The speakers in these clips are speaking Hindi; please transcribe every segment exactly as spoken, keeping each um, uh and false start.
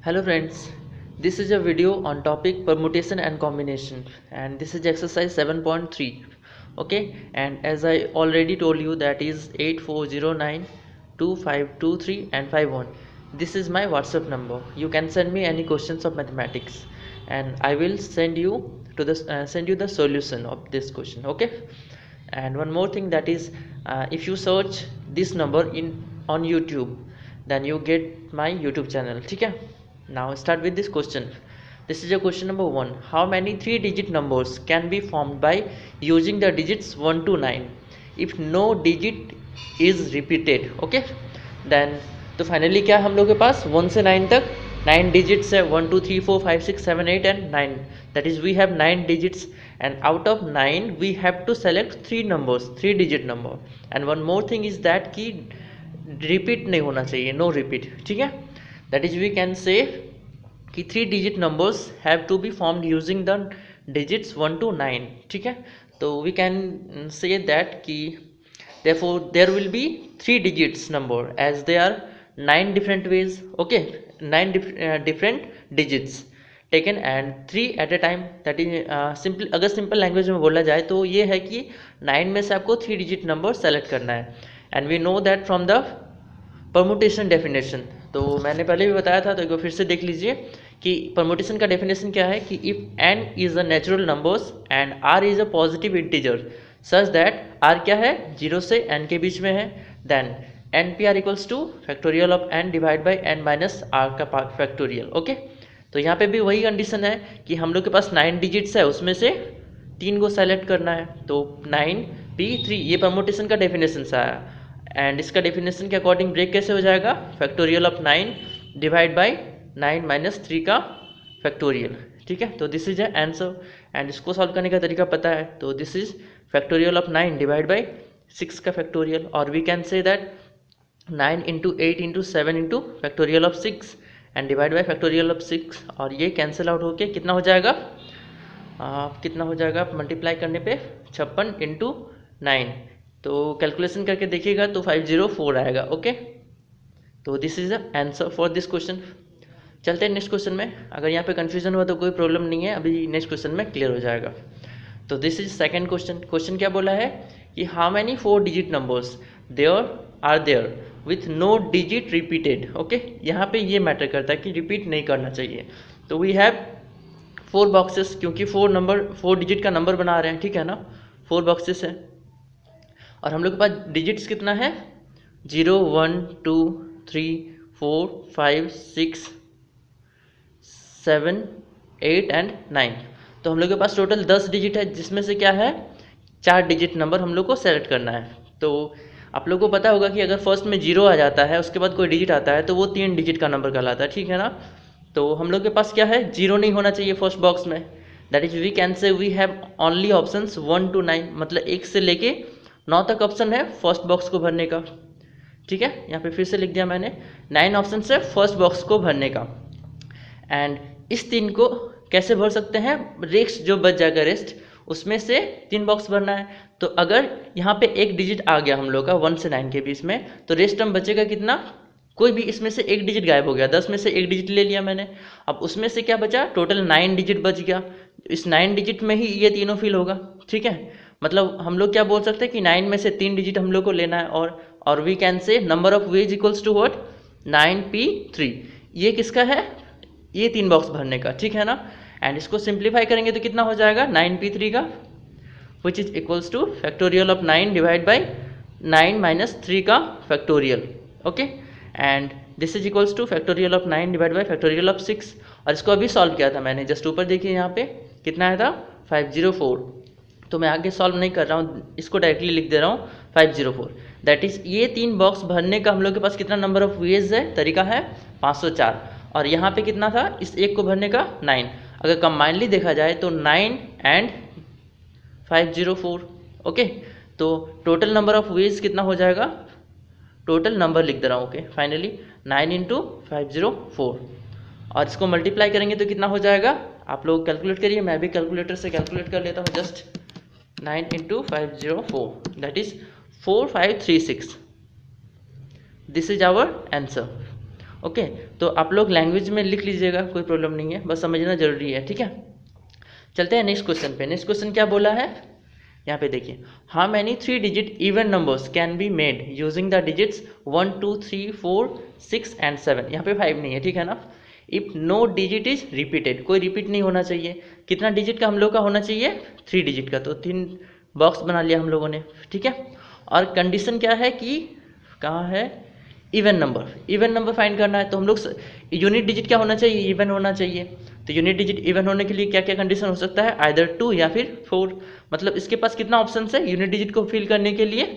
Hello friends, this is a video on topic permutation and combination, and this is exercise seven point three. Okay, and as I already told you, that is eight four zero nine two five two three and five one. This is my WhatsApp number. You can send me any questions of mathematics and I will send you to the uh, send you the solution of this question. Okay, and one more thing, that is uh, if you search this number in on YouTube, then you get my YouTube channel. ठीक है, now start with this question. This is your question number one. How many three digit numbers can be formed by using the digits one to nine if no digit is repeated? Okay, then तो फाइनली क्या हम लोग के पास वन से नाइन तक नाइन डिजिट्स है. One two three four five six seven eight and nine. That is we have nine digits and out of nine we have to select three numbers, three digit number. And one more thing is that कि repeat नहीं होना चाहिए, no repeat. ठीक है, that is we can say कि three digit numbers have to be formed using the digits one to nine. ठीक है, तो we can say that कि therefore there will be three digits number as there are nine different ways. Okay, nine dif uh, different digits taken and three at a time. That is simple, अगर सिंपल लैंग्वेज में बोला जाए तो ये है कि नाइन में से आपको थ्री डिजिट नंबर सेलेक्ट करना है. And we know that from the permutation definition. तो मैंने पहले भी बताया था, तो एक बार फिर से देख लीजिए कि परमुटेशन का डेफिनेशन क्या है कि if n is a natural numbers and r is a positive integer such that r क्या है, जीरो से एन के बीच में है, then n P r equals to factorial of n divide by N minus are का फैक्टोरियल. ओके, तो यहाँ पे भी वही कंडीशन है कि हम लोग के पास नाइन डिजिट्स है, उसमें से तीन को सेलेक्ट करना है. तो नाइन पी थ्री, ये परमुटेशन का डेफिनेशन से आया. एंड इसका डेफिनेशन के अकॉर्डिंग ब्रेक कैसे हो जाएगा, factorial of nine divide by nine minus three का फैक्टोरियल. ठीक है, तो this is a answer. And इसको सॉल्व करने का तरीका पता है, तो this is factorial of nine divide by six का फैक्टोरियल. और we can say that nine into eight into seven into factorial of six and divide by factorial of six. और ये कैंसिल आउट होके कितना हो जाएगा, आ, कितना हो जाएगा मल्टीप्लाई करने पे छप्पन इंटू नाइन. तो कैलकुलेशन करके देखिएगा तो फाइव जीरो फोर आएगा. ओके, तो this is the answer for this question. चलते हैं नेक्स्ट क्वेश्चन में. अगर यहाँ पे कन्फ्यूजन हुआ तो कोई प्रॉब्लम नहीं है, अभी नेक्स्ट क्वेश्चन में क्लियर हो जाएगा. तो this is second question. Question क्या बोला है कि how many four digit numbers there are there with no digit repeated. Okay, यहाँ पे ये मैटर करता है कि रिपीट नहीं करना चाहिए. तो वी हैव फोर बॉक्सेस, क्योंकि फोर नंबर फोर डिजिट का नंबर बना रहे हैं. ठीक है ना, फोर बॉक्सेस है और हम लोग के पास डिजिट्स कितना है, zero one two three four five six seven eight and nine. तो हम लोग के पास टोटल दस डिजिट है, जिसमें से क्या है, चार डिजिट नंबर हम लोग को सेलेक्ट करना है. तो आप लोगों को पता होगा कि अगर फर्स्ट में जीरो आ जाता है, उसके बाद कोई डिजिट आता है, तो वो तीन डिजिट का नंबर कहलाता है. ठीक है ना, तो हम लोग के पास क्या है, जीरो नहीं होना चाहिए फर्स्ट बॉक्स में. That is we can say we have only options one two nine, मतलब एक से लेके नौ तक ऑप्शन है फर्स्ट बॉक्स को भरने का. ठीक है, यहाँ पे फिर से लिख दिया मैंने, नाइन ऑप्शन है फर्स्ट बॉक्स को भरने का. एंड इस तीन को कैसे भर सकते हैं, रेस्ट जो बच जाएगा रेस्ट, उसमें से तीन बॉक्स भरना है. तो अगर यहाँ पे एक डिजिट आ गया हम लोग का वन से नाइन के बीच में, तो रेस्ट टर्म बचेगा कितना, कोई भी इसमें से एक डिजिट गायब हो गया. दस में से एक डिजिट ले लिया मैंने, अब उसमें से क्या बचा, टोटल नाइन डिजिट बच गया. इस नाइन डिजिट में ही ये तीनों फिल होगा. ठीक है, मतलब हम लोग क्या बोल सकते हैं कि नाइन में से तीन डिजिट हम लोग को लेना है. और और we can say number of ways equals to what, nine P three. ये किसका है, ये तीन बॉक्स भरने का. ठीक है ना, एंड इसको सिंप्लीफाई करेंगे तो कितना हो जाएगा, नाइन पी थ्री का, which is equals to factorial of nine divide by nine minus three का factorial. Okay, and this is equals to factorial of nine divide by factorial of six. और इसको अभी सॉल्व किया था मैंने, जस्ट ऊपर देखिए यहाँ पे कितना आया था, फाइव जीरो फोर. तो मैं आगे सॉल्व नहीं कर रहा हूँ, इसको डायरेक्टली लिख दे रहा हूँ five zero four. That is ये तीन बॉक्स भरने का हम लोग के पास कितना नंबर ऑफ वेज है, तरीका है पाँच सौ चार. और यहाँ पे कितना था, इस एक को भरने का नाइन. अगर कंबाइनली देखा जाए तो nine and five zero four. Okay, तो टोटल नंबर ऑफ वेज कितना हो जाएगा, टोटल नंबर लिख दे रहा हूँ. Okay, finally nine into five zero four. और इसको मल्टीप्लाई करेंगे तो कितना हो जाएगा, आप लोग कैलकुलेट करिए, मैं भी कैलकुलेटर से कैलकुलेट कर लेता हूँ. Just nine into five zero four, that is four five three six. This is our answer. Okay, तो आप लोग लैंग्वेज में लिख लीजिएगा, कोई प्रॉब्लम नहीं है, बस समझना जरूरी है, ठीक है। चलते हैं नेक्स्ट क्वेश्चन पे। नेक्स्ट क्वेश्चन क्या बोला है यहाँ पे देखिए, how many three digit even numbers can be made using the digits one two three four six and seven. यहाँ पे फाइव नहीं है, ठीक है ना। If no digit is repeated, कोई रिपीट नहीं होना चाहिए। कितना डिजिट का हम लोग का होना चाहिए, थ्री डिजिट का, तो तीन बॉक्स बना लिया हम लोगों ने, ठीक है। और कंडीशन क्या है कि कहाँ है, even number, even number find करना है, तो हम लोग यूनिट डिजिट क्या होना चाहिए, इवन होना चाहिए। तो यूनिट डिजिट इवन होने के लिए क्या क्या कंडीशन हो सकता है, आइदर टू या फिर फोर। मतलब इसके पास कितना ऑप्शन है यूनिट डिजिट को फिल करने के लिए,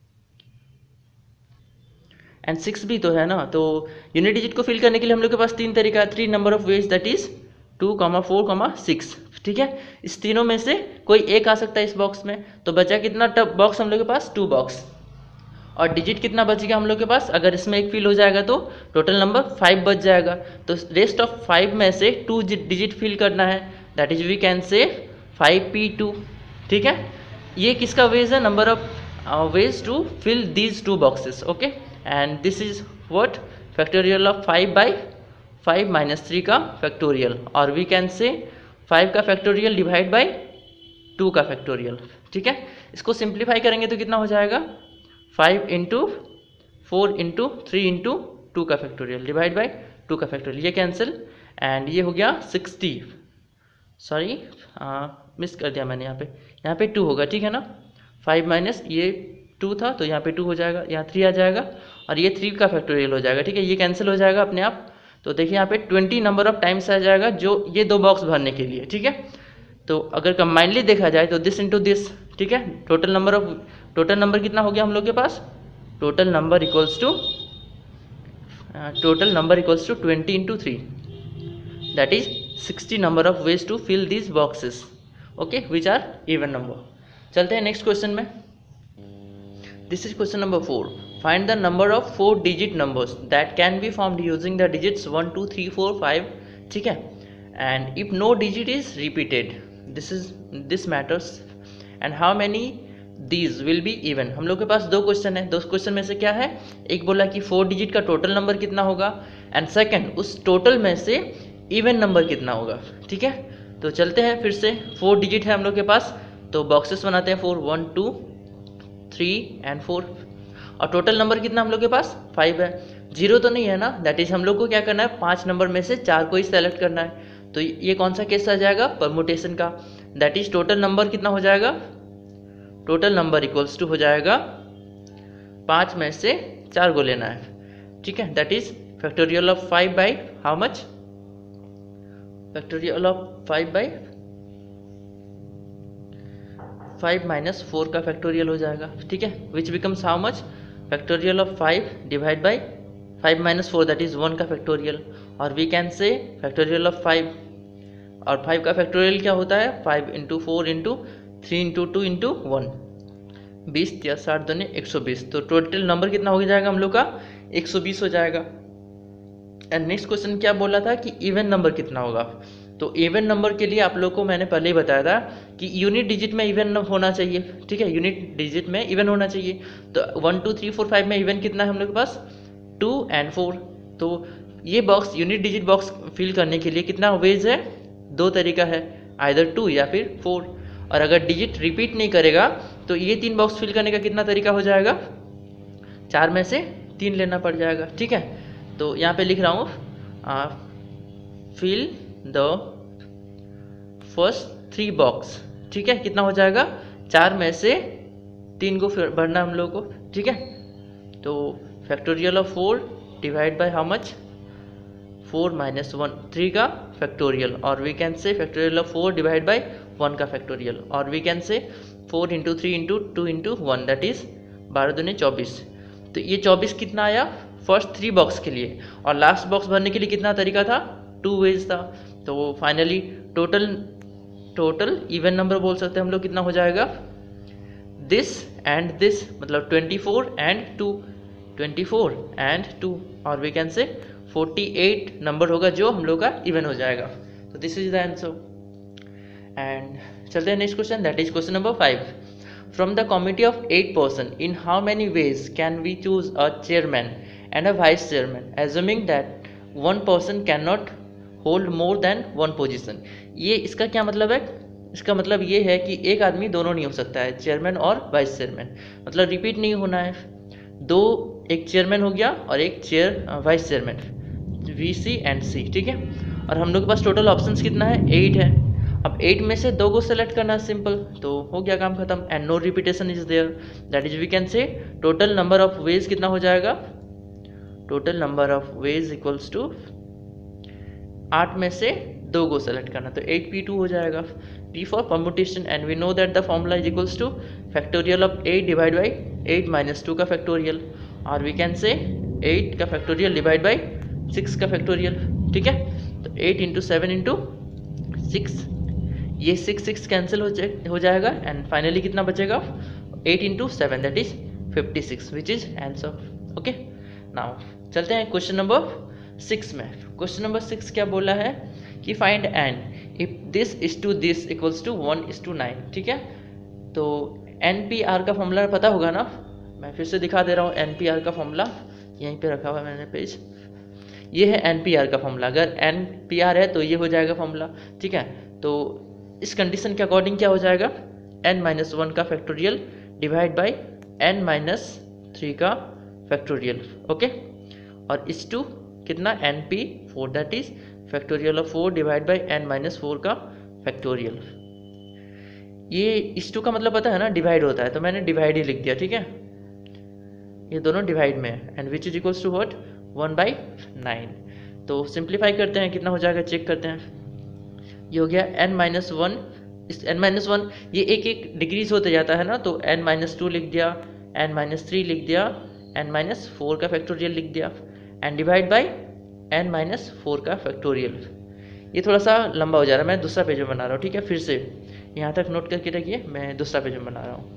एंड सिक्स भी तो है ना। तो यूनिट डिजिट को फिल करने के लिए हम लोग के पास तीन तरीका है, three number of ways, that is two comma four comma six, ठीक है। इस तीनों में से कोई एक आ सकता है इस बॉक्स में। तो बचा कितना टब बॉक्स हम लोग के पास, टू बॉक्स। और डिजिट कितना बचेगा हम लोग के पास, अगर इसमें एक फिल हो जाएगा तो टोटल नंबर फाइव बच जाएगा। तो रेस्ट ऑफ फाइव में से टू डिजिट फिल करना है, that is we can say five P two, ठीक है। ये किसका वेज है, number of ways to fill these two boxes, okay. And this is what, factorial of five by five minus three का फैक्टोरियल, और वी कैन से फाइव का फैक्टोरियल डिवाइड बाई टू का फैक्टोरियल, ठीक है। इसको सिंप्लीफाई करेंगे तो कितना हो जाएगा, five into four into three into two का फैक्टोरियल डिवाइड बाई टू का फैक्टोरियल, ये कैंसिल, एंड ये हो गया सिक्सटी, सॉरी मिस कर दिया मैंने यहाँ पे, यहाँ पे टू होगा, ठीक है ना। फाइव माइनस ये टू था तो यहाँ पे टू हो जाएगा, यहाँ थ्री आ जाएगा, और ये थ्री का फैक्टोरियल हो जाएगा, ठीक है। ये कैंसिल हो जाएगा अपने आप। तो देखिए यहाँ पे ट्वेंटी नंबर ऑफ टाइम्स आ जाएगा जो ये दो बॉक्स भरने के लिए, ठीक है। तो अगर कंबाइनली देखा जाए तो दिस इंटू दिस, ठीक है। Total number of total number कितना हो गया हम लोग के पास, total number equals to total number equals to twenty into three, that is sixty number of ways to fill these boxes, okay, which are even number. चलते हैं नेक्स्ट क्वेश्चन में। This is question number four, find the number of four digit numbers that can be formed using the digits one two three four five, ठीक है। And if no digit is repeated, this is this matters, and how many these will be even. हम लोग के पास दो क्वेश्चन है, दो क्वेश्चन में से क्या है, एक बोला कि फोर डिजिट का टोटल नंबर कितना होगा, एंड सेकंड उस टोटल में से इवन नंबर कितना होगा, ठीक है। तो चलते हैं फिर से, फोर डिजिट है हम लोग के पास, तो बॉक्सेस बनाते हैं four, one two three and four, और टोटल नंबर कितना हम लोग के पास फाइव है, जीरो तो नहीं है ना, दैट इज हम लोग को क्या करना है, पाँच नंबर में से चार को ही सेलेक्ट करना है। तो ये कौन सा केस आ जाएगा, परमुटेशन का, दैट इज टोटल नंबर कितना हो जाएगा, टोटल नंबर इक्वल्स टू हो जाएगा पाँच में से चार को लेना है, ठीक है। That is factorial of five by how much, factorial of five by five minus four का फैक्टोरियल हो जाएगा, ठीक है, which becomes how much, factorial of five divide by five minus four, that is one का फैक्टोरियल, और we can say factorial of five, और फाइव का फैक्टोरियल क्या होता है, five into four into three into two into one, बीस या साठ दोनों एक सौ बीस। तो टोटल नंबर कितना हो जाएगा हम लोग का, एक सौ बीस हो जाएगा। एंड नेक्स्ट क्वेश्चन क्या बोला था कि इवन नंबर कितना होगा। तो इवन नंबर के लिए आप लोग को मैंने पहले ही बताया था कि यूनिट डिजिट में इवन होना चाहिए, ठीक है, यूनिट डिजिट में इवन होना चाहिए। तो one two three four five में इवन कितना है हम लोग के पास, टू एंड फोर। तो ये box unit digit box fill करने के लिए कितना वेज है, दो तरीका है, आइदर टू या फिर फोर। और अगर डिजिट रिपीट नहीं करेगा तो ये तीन बॉक्स फिल करने का कितना तरीका हो जाएगा, चार में से तीन लेना पड़ जाएगा, ठीक है। तो यहाँ पे लिख रहा हूँ, fill the first three box, ठीक है, कितना हो जाएगा, चार में से तीन को भरना हम लोग को, ठीक है। तो factorial of four divide by how much, four minus one, three का फैक्टोरियल, और we can say factorial of four divide by one का फैक्टोरियल, और we can say four into three into two into one, that is बारह दूनी चौबीस। तो ये चौबीस कितना आया फर्स्ट थ्री बॉक्स के लिए, और लास्ट बॉक्स भरने के लिए कितना तरीका था, टू वेज था। तो finally total total even number बोल सकते हैं हम लोग, कितना हो जाएगा, दिस एंड दिस, मतलब twenty four and two, twenty four and two, और we can say forty eight number होगा जो हम लोग का इवन हो जाएगा। तो this is the answer. And चलते हैं next question, that is question number five. From the committee of eight person, in how many ways can we choose a chairman and a vice chairman, assuming that one person can not hold more than one position. ये इसका क्या मतलब है? इसका मतलब ये है कि एक आदमी दोनों नहीं हो सकता है, चेयरमैन और वाइस चेयरमैन, मतलब रिपीट नहीं होना है। दो, एक चेयरमैन हो गया और एक chair vice chairman, V C and C, ठीक है। और हम लोग के पास टोटल ऑप्शंस कितना है? एट है। अब एट में से दो को सेलेक्ट करना है, सिंपल, तो हो गया काम खत्म। And no repetition is there, that is we can say total number of ways कितना हो जाएगा? Total number of ways equals to आठ में से दो को सेलेक्ट करना, तो एट पी टू हो जाएगा। P for permutation, and we know that the formula is equals to factorial of eight divide by eight minus two का फैक्टोरियल, और वी कैन से एट का फैक्टोरियल डिवाइड बाई सिक्स का फैक्टोरियल, ठीक है। तो eight into seven into six, ये सिक्स सिक्स कैंसिल हो जाए हो जाएगा एंड फाइनली कितना बचेगा? Eight into seven, that is fifty six, which is answer. Okay, now चलते हैं क्वेश्चन नंबर सिक्स में। क्वेश्चन नंबर सिक्स क्या बोला है कि find N if this is to this equals to one is to nine, ठीक है। तो एन पी आर का फॉर्मूला पता होगा ना, मैं फिर से दिखा दे रहा हूँ। एन पी आर का फॉर्मूला यहीं पे रखा हुआ है मैंने पेज, ये है एन पी आर का फॉर्मूला। अगर एन पी आर है तो ये हो जाएगा फॉर्मूला, ठीक है। तो इस कंडीशन के अकॉर्डिंग क्या हो जाएगा? एन माइनस वन का factorial divide by N minus three का फैक्टोरियल, ओके। और इस टू कितना? N P four, that is factorial of four divide by N minus four का फैक्टोरियल। ये इस टू का मतलब पता है ना, डिवाइड होता है, तो मैंने डिवाइड ही लिख दिया, ठीक है। ये दोनों डिवाइड में है and which is equals to what? One by nine. तो सिंप्लीफाई करते हैं, कितना हो जाएगा चेक करते हैं। ये हो गया एन माइनस वन, इस एन माइनस वन ये एक एक डिक्रीज होते जाता है ना, तो एन माइनस टू लिख दिया, एन माइनस थ्री लिख दिया, एन माइनस फोर का फैक्टोरियल लिख दिया and divide by N minus four का फैक्टोरियल। ये थोड़ा सा लंबा हो जा रहा है, मैं दूसरा पेज में बना रहा हूँ, ठीक है। फिर से यहाँ तक नोट करके रखिए, मैं दूसरा पेज में बना रहा हूँ।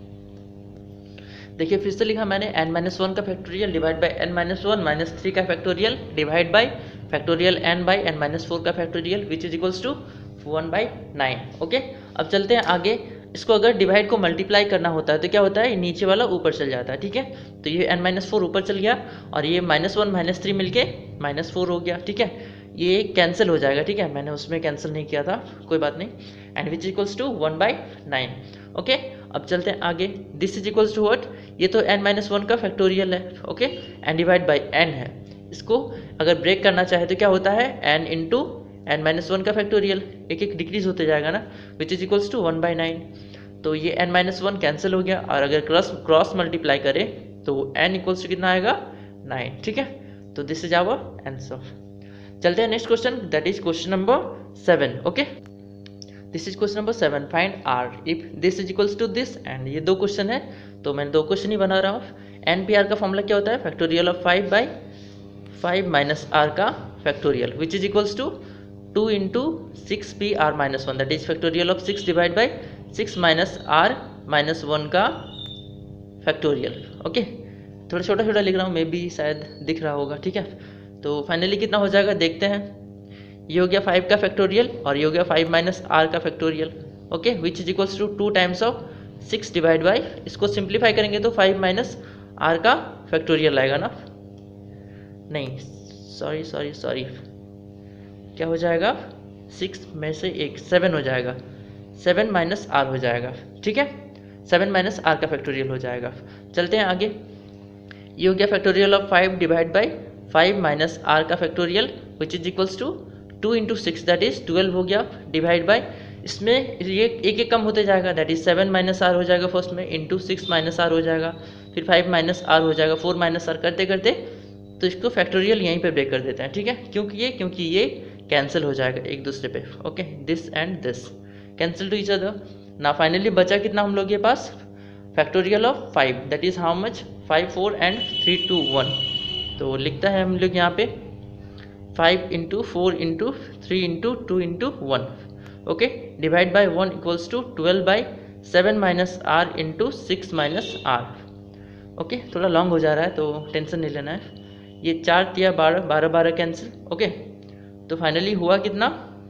देखिए फिर से लिखा मैंने एन माइनस वन का factorial divide by N minus one minus three का factorial divide by factorial N by N minus four का factorial which is equals to one by nine, okay. अब चलते हैं आगे। इसको अगर डिवाइड को मल्टीप्लाई करना होता है तो क्या होता है? नीचे वाला ऊपर चल जाता है, ठीक है। तो ये एन माइनस फोर ऊपर चल गया और ये माइनस वन माइनस थ्री मिल के माइनस फोर हो गया, ठीक है। ये कैंसिल हो जाएगा, ठीक है, मैंने उसमें कैंसिल नहीं किया था, कोई बात नहीं। And which equals to one by nine, okay. अब चलते हैं आगे। This is equals to what? ये तो एन माइनस वन का फैक्टोरियल है, okay, and divide by N है। इसको अगर ब्रेक करना चाहे तो क्या होता है? N into N minus one का फैक्टोरियल, एक एक डिक्रीज होते जाएगा ना, which is equals to one by nine. तो ये एन माइनस वन कैंसिल हो गया और अगर क्रॉस क्रॉस मल्टीप्लाई करें तो एन इक्वल्स टू कितना आएगा? नाइन, ठीक है। तो दिस इज आवर आंसर। चलते हैं next question, that is question number seven, okay. This is question number seven, find R if this is equals to this. And ये दो क्वेश्चन है तो मैं दो क्वेश्चन ही बना रहा हूँ। एन पी आर का फॉर्मूला क्या होता है? Factorial of five by five minus are का factorial which is equals to two into six P R minus one, that is factorial of six divide by six minus R minus one का फैक्टोरियल, ओके। थोड़ा छोटा छोटा लिख रहा हूँ, मे बी शायद दिख रहा होगा, ठीक है। तो फाइनली कितना हो जाएगा देखते हैं। ये हो गया फाइव का फैक्टोरियल और ये हो गया फाइव माइनस आर का factorial, okay, which is equals to two times of six divide by, इसको सिंप्लीफाई करेंगे तो फाइव माइनस आर का फैक्टोरियल आएगा ना, नहीं सॉरी सॉरी सॉरी क्या हो जाएगा? सिक्स में से एक सेवन हो जाएगा, सेवन माइनस आर हो जाएगा, ठीक है। सेवन माइनस आर का फैक्टोरियल हो जाएगा। चलते हैं आगे। ये हो गया factorial of five divide by five minus are का factorial which is equals to two into six, that is twelve हो गया, डिवाइड बाई इसमें ये एक एक कम होते जाएगा, that is seven minus R हो जाएगा फर्स्ट में, इंटू सिक्स माइनस आर हो जाएगा, फिर फाइव माइनस आर हो जाएगा, फोर माइनस आर करते करते तो इसको फैक्टोरियल यहीं पे ब्रेक कर देते हैं, ठीक है। क्योंकि ये क्योंकि ये कैंसिल हो जाएगा एक दूसरे पे, okay, this and this cancel to each other. ना फाइनली बचा कितना हम लोग के पास? Factorial of five, that is how much? Five four and three two one. तो लिखता है हम लोग यहाँ पे five into four into three into two into one, okay, divide by one equals to twelve by seven minus R into six minus R, okay. थोड़ा लॉन्ग हो जा रहा है तो टेंशन नहीं लेना है। ये चार तिया बारह, बारह बारह कैंसिल, ओके। तो फाइनली हुआ कितना?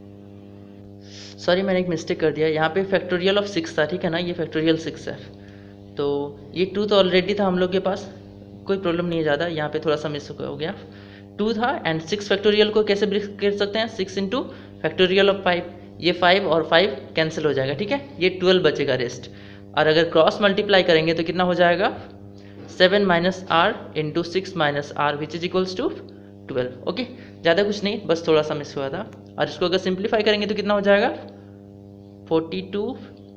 सॉरी मैंने एक मिस्टेक कर दिया, यहाँ पे फैक्टोरियल ऑफ सिक्स था, ठीक है ना, ये फैक्टोरियल सिक्स है। तो ये टू तो ऑलरेडी था हम लोग के पास, कोई प्रॉब्लम नहीं है ज़्यादा, यहाँ पे थोड़ा सा मिस हो गया। टू था एंड सिक्स फैक्टोरियल को कैसे ब्रेक कर सकते हैं, six into factorial of five, ये फाइव और फाइव कैंसिल हो जाएगा, ठीक है, ये ट्वेल्व बचेगा रेस्ट। और अगर क्रॉस मल्टीप्लाई करेंगे तो कितना हो जाएगा, seven minus R into six minus R which is equals to twelve. Okay, ज़्यादा कुछ नहीं, बस थोड़ा सा मिस हुआ था। और इसको अगर सिंप्लीफाई करेंगे तो कितना हो जाएगा, forty two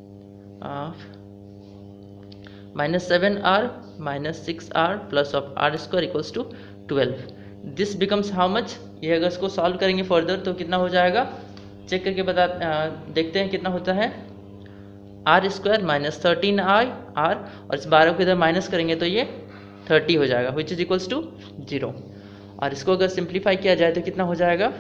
minus seven R minus six R plus of R square equals to twelve. This becomes how much, ये अगर इसको सॉल्व करेंगे फर्दर तो कितना हो जाएगा, चेक करके बता आ, देखते हैं कितना होता है, R square minus thirteen I R, और इस बारह को इधर माइनस करेंगे तो ये थर्टी हो जाएगा which is equals to zero. और इसको अगर सिंप्लीफाई किया जाए तो कितना हो जाएगा,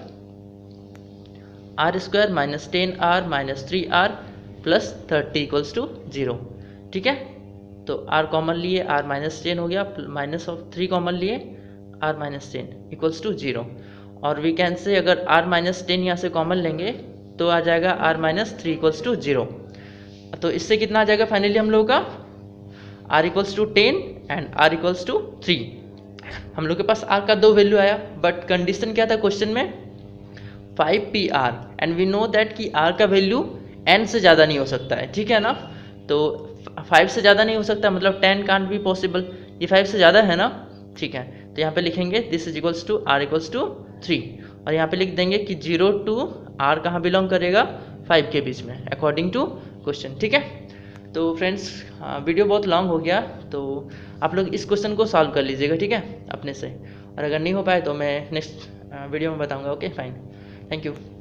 r square minus ten r minus three r plus thirty equals to zero, ठीक है। तो आर कॉमन लिए, आर माइनस टेन हो गया, माइनस ऑफ थ्री कॉमन लिए, r minus ten equals to zero. और वी कैन से अगर आर माइनस टेन यहाँ से कॉमन लेंगे तो आ जाएगा r minus three equals to zero. तो इससे कितना आ जाएगा फाइनली हम लोगों का, r equals to ten and r equals to three. हम लोग के पास आर का दो वैल्यू आया, बट कंडीशन क्या था क्वेश्चन में, five P R, and we know that कि आर का वैल्यू एन से ज़्यादा नहीं हो सकता है, ठीक है ना। तो फाइव से ज़्यादा नहीं हो सकता, मतलब टेन कांट बी पॉसिबल, ये फाइव से ज़्यादा है ना, ठीक है। तो यहाँ पे लिखेंगे this is equals to r equals to three, और यहाँ पे लिख देंगे कि जीरो टू आर कहाँ बिलोंग करेगा, फाइव के बीच में अकॉर्डिंग टू क्वेश्चन, ठीक है। तो फ्रेंड्स वीडियो बहुत लॉन्ग हो गया, तो आप लोग इस क्वेश्चन को सॉल्व कर लीजिएगा, ठीक है, अपने से, और अगर नहीं हो पाए तो मैं नेक्स्ट वीडियो में बताऊँगा। Okay fine, thank you.